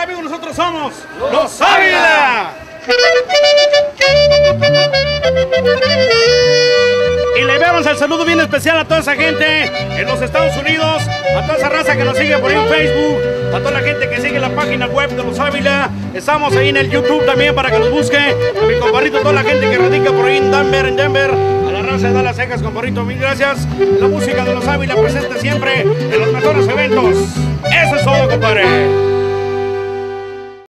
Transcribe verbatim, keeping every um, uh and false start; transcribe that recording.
amigos? Nosotros somos Los Ávila. Y le enviamos el saludo bien especial a toda esa gente en los Estados Unidos, a toda esa raza que nos sigue por ahí en Facebook, a toda la gente que sigue la página web de Los Ávila. Estamos ahí en el YouTube también para que nos busque. A mi compadrito, toda la gente que radica por ahí en Denver, en Denver. A la raza de Dallas, Texas, compadrito, mil gracias. La música de Los Ávila presente siempre en los mejores eventos. Eso es todo, compadre.